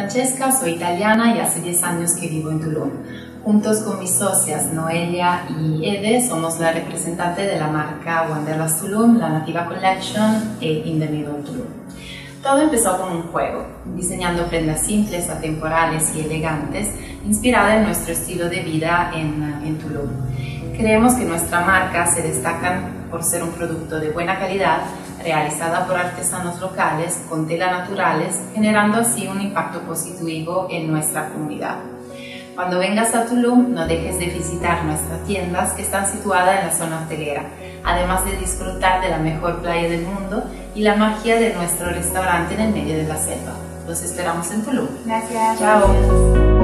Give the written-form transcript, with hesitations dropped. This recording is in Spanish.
Francesca, soy italiana y hace 10 años que vivo en Tulum. Juntos con mis socias Noelia y Ede somos la representante de la marca Wanderlust Tulum, la Nativa Collection e In the Middle Tulum. Todo empezó con un juego, diseñando prendas simples, atemporales y elegantes, inspiradas en nuestro estilo de vida en Tulum. Creemos que nuestra marca se destaca por ser un producto de buena calidad, realizada por artesanos locales con telas naturales, generando así un impacto positivo en nuestra comunidad. Cuando vengas a Tulum, no dejes de visitar nuestras tiendas que están situadas en la zona hotelera, además de disfrutar de la mejor playa del mundo y la magia de nuestro restaurante en el medio de la selva. Los esperamos en Tulum. Gracias. Chao.